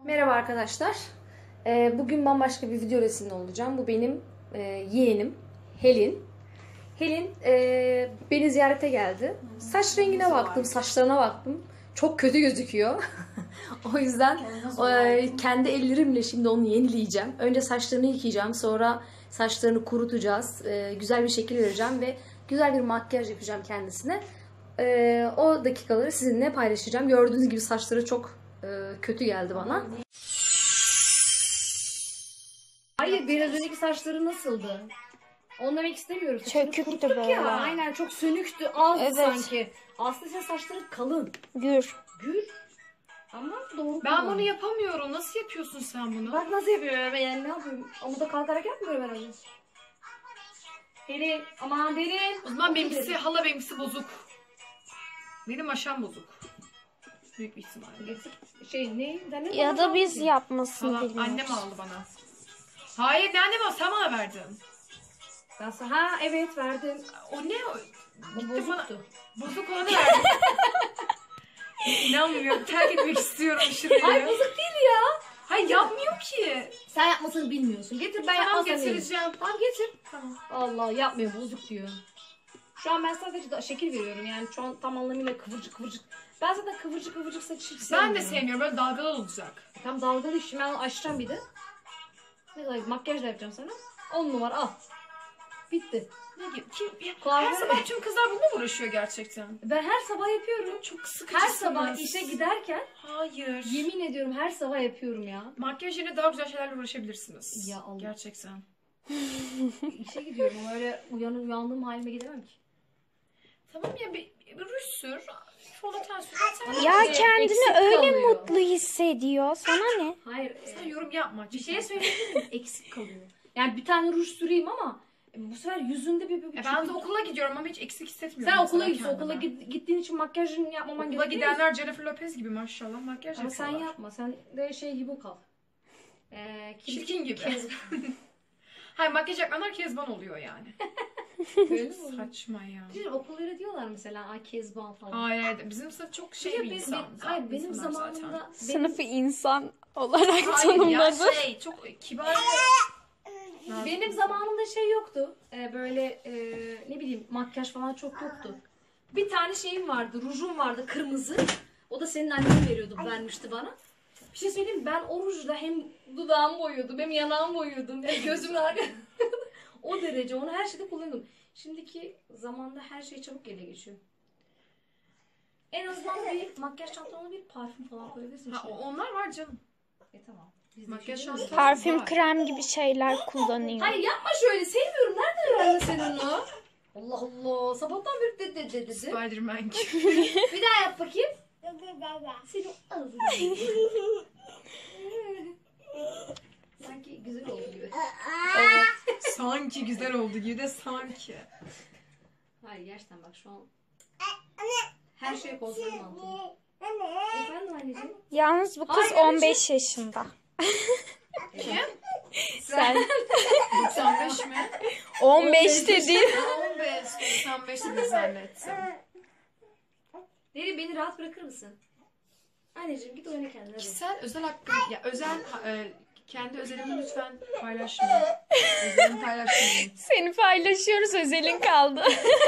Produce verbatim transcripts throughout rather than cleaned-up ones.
Merhaba arkadaşlar. Ee, bugün bambaşka bir video resimde olacağım. Bu benim e, yeğenim Helin. Helin e, beni ziyarete geldi. Saç rengine baktım, saçlarına baktım. Çok kötü gözüküyor. O yüzden e, kendi ellerimle şimdi onu yenileyeceğim. Önce saçlarını yıkayacağım, sonra saçlarını kurutacağız. E, güzel bir şekil vereceğim ve güzel bir makyaj yapacağım kendisine. E, o dakikaları sizinle paylaşacağım. Gördüğünüz gibi saçları çok e, kötü geldi bana. Hayır, biraz önceki saçları nasıldı? Onu demek istemiyorum. Çöküktü böyle. Ya. Aynen, çok sönüktü. Az Evet. sanki. Aslında senin saçların kalın. Gür. Gür. Ama doğru. Ben bunu yapamıyorum. Nasıl yapıyorsun sen bunu? Bak nasıl yapıyorum ben, yani ne yapıyorum? Amuda kalkarak yapmıyorum herhalde. Derin. Aman derin. O zaman benimkisi, hala benimkisi bozuk. Benim aşam bozuk. Büyük bir ihtimalle. Şey ne? Ben ne Ya da biz yapmasını Hala, bilmiyoruz. annem aldı bana. Hayır, ne annem aldı? Sen bana verdin. Ben sana, ha evet verdim. O ne? O, O gitti bozuktu. bana, bozuk olanı verdin. İnanmıyorum. Terk etmek istiyorum şurayı. Ay bozuk değil ya. Hayır, yapmıyor ki. Sen yapmasını bilmiyorsun. Getir, ben Tamam, yapmasını getireceğim. Tamam getir. Tamam. Allah, yapmıyor, bozuk diyor. Şu an ben sadece da şekil veriyorum, yani şu an tam anlamıyla kıvırcık kıvırcık. Ben zaten kıvırcık kıvırcık saç hiç sevmiyorum. Ben de sevmiyorum. Böyle dalgalı olacak. Tam dalgalı işi, ben açacağım bir de. Ne kadar makyaj da yapacağım sana. on numara al. Bitti. Ne gibi? Kim? Ya, Kuaför- her sabah tüm kızlar bununla mı uğraşıyor gerçekten? Ben her sabah yapıyorum. Çok sıkıcısınız. Her sabah işe giderken Hayır. yemin ediyorum her sabah yapıyorum ya. Makyaj yerine daha güzel şeylerle uğraşabilirsiniz. Ya Allah. Gerçekten. İşe gidiyorum ama öyle uyanır uyandığım halime gidemem ki. Tamam ya, bir, bir ruj sür, fondöten sür. Sen, Ya Şey, kendini eksik öyle kalıyor. mutlu hissediyor. Sana ne? Hayır. sen e, yorum yapma. bir şey söyleyebilir miyim? Eksik kalıyor. Yani bir tane ruj süreyim ama bu sefer yüzünde bir... bir, bir E ben de okula gidiyorum ama hiç eksik hissetmiyorum. Sen mesela okula gidiyorsun. kendime. Okula git- gittiğin için makyajını yapmaman Okula gerekiyor. gidenler Jennifer Lopez gibi maşallah makyaj Ama sen yapıyorlar. yapma. Sen de şey gibi kal. Ee, kim- Çirkin gibi. Kez- Hayır, makyaj yapmayanlar kezban oluyor yani. Böyle mi oluyor? Saçma ya. Bir okul öyle diyorlar mesela. Ay Kezban falan. Hayır, hayır, bizim sınıf çok şey Bir de bir ben- insan. ben- hayır, benim insanlar zamanımda zaten. benim, Sınıfı insan olarak Hayır ya, tanımladı. şey çok kibar. benim zamanımda şey yoktu. Ee, böyle e, ne bileyim makyaj falan çok yoktu. Bir tane şeyim vardı. Rujum vardı kırmızı. O da senin annen veriyordu, vermişti bana. Bir şey söyleyeyim mi? Ben o rujla hem dudağımı boyuyordum, hem yanağımı boyuyordum, hem gözümün arkasını. O derece. Onu her şeyde kullanıyordum. Şimdiki zamanda her şey çabuk ele geçiyor. En azından bir makyaj çantana bir parfüm falan koyabilirsin. Ha, içine. onlar var canım. E tamam. Biz de Makyaj şey değil mi? çantası. Parfüm, Var. krem gibi şeyler kullanıyor. Hayır yapma şöyle. Sevmiyorum. Nereden öğrendin sen onu? Allah Allah. Sabahtan beri dedi dedi dedi. Spiderman gibi. Bir daha yap bakayım. Seni ağzını. Sanki güzel oldu gibi. Evet. Sanki güzel oldu gibi de sanki. Hayır gerçekten bak şu an her şey kontrolüm altında. Efendim anneciğim? Yalnız bu kız Ay, on beş yaşında. Kim? Sen doksan beş mi? on beş dedin. on beş, doksan beş de zannettim. Derin, beni rahat bırakır mısın? Anneciğim git oyna kendine. Hadi. Kişisel özel hakkım, ya özel, e, kendi özelimi lütfen paylaşmayın. Özelimi paylaşmayın. Seni paylaşıyoruz, özelin kaldı.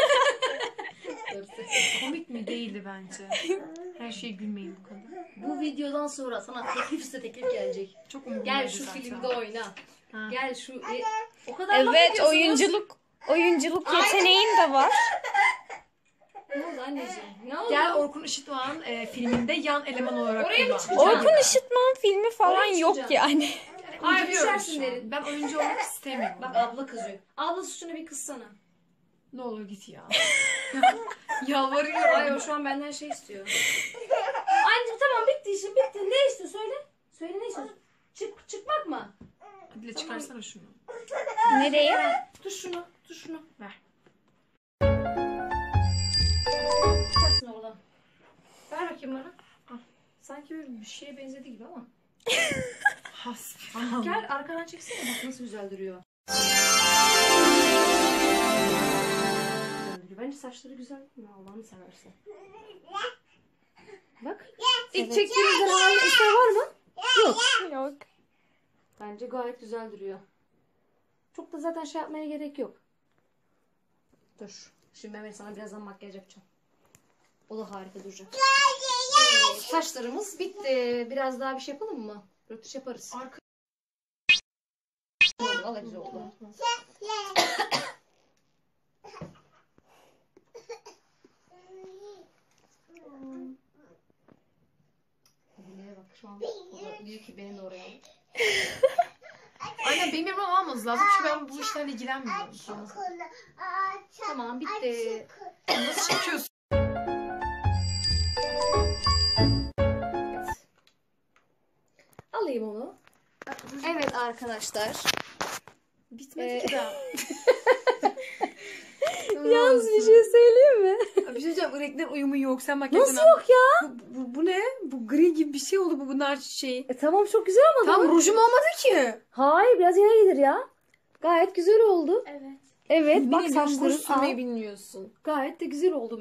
Komik mi? Değildi bence. Her şeye gülmeyin bu kadar. Bu videodan sonra sana teklif üstüne teklif gelecek. Çok umurumda Gel değil şu zaten. filmde oyna. Ha. Gel şu... E, o kadar laf Evet, ediyorsunuz. oyunculuk oyunculuk yeteneğin de var. Ne oldu anneciğim? Ne oldu? Gel Orkun Işıtmak'ın e, filminde yan eleman olarak Oraya mı kullan. çıkacağım? Orkun Işıtman filmi falan Oraya yok çıkacağım. yani. Ay, Uyduruyorum düşersin şu an. derin. Ben oyuncu olmak istemiyorum. Bak abla kızıyor. Abla suçunu bir kızsana. Ne olur git ya. Yalvarıyorum. Ay o şu an benden şey istiyor. Anneciğim tamam bitti işim bitti. Ne istiyor söyle. Söyle ne istiyorsun? Çık, çıkmak mı? Hadi çıkarsana şunu. Nereye? Tut şunu. Tut şunu. Ver. Çıkarsın oradan. Ver bakayım bana. Al. Sanki böyle bir şeye benzedi gibi ama. Hasbihal. Gel arkadan çeksene bak nasıl güzel duruyor. Bence saçları güzel değil mi? Allah'ını seversen. Bak. İlk çektiğimizden hala ister var mı? Yok. Bence gayet güzel duruyor. Çok da zaten şey yapmaya gerek yok. Dur. Şimdi Mehmet sana birazdan makyaj yapacağım. O da harika duracak. Evet, saçlarımız bitti. Biraz daha bir şey yapalım mı? Rötuş yaparız. Arka... Oldu, vallahi güzel oldu. Neye bak şu an o da diyor ki beni de oraya al. Aynen benim yapmam almamız lazım çünkü ben bu işlerle ilgilenmiyorum. Tamam bitti. Nasıl çekiyorsun? Alayım onu. Evet arkadaşlar. Bitmedi Ee, ki daha. Yalnız bir şey söyleyeyim mi? Bir şey söyleyeceğim. Bu renkler uyumu yok. Sen makyajdan Nasıl yok ya? Bu, bu, bu ne? Bu gri gibi bir şey oldu bu bunlar şeyi. E, tamam çok güzel ama. Tam rujum olmadı ki. Hayır biraz yine gelir ya. Gayet güzel oldu. Evet. Evet bak Bak saçların sürmeyi al. bilmiyorsun. Gayet de güzel oldu.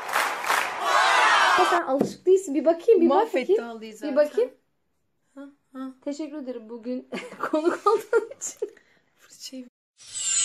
Ya sen alışık değilsin. Bir bakayım bir bak Mahvetti bakayım. halıyı zaten. Bir bakayım. Ha, ha. Teşekkür ederim bugün konuk olduğun için. Şey